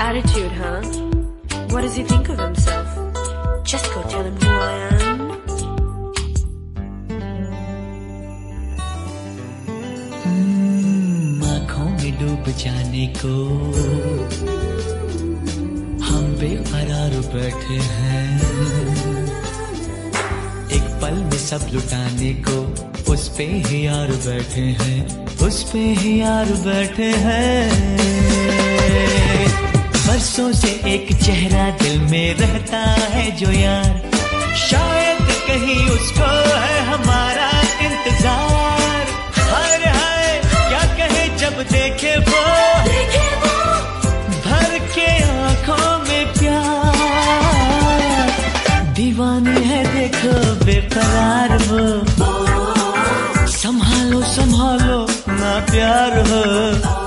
attitude, huh? What does he think of himself? Just go tell him who I am. आँखों में डूब जाने को हम बेकरार बैठे हैं, एक पल में सब लुटाने को उस पे ही यार बैठे हैं, उस पे ही यार बैठे हैं। बरसों से एक चेहरा दिल में रहता है जो यार, शायद कहीं उसको है हमारा इंतजार। हाय हाय क्या कहे जब देखे वो भर के आंखों में प्यार, दीवानी है देखो बेकरार वो, संभालो संभालो ना प्यार हो।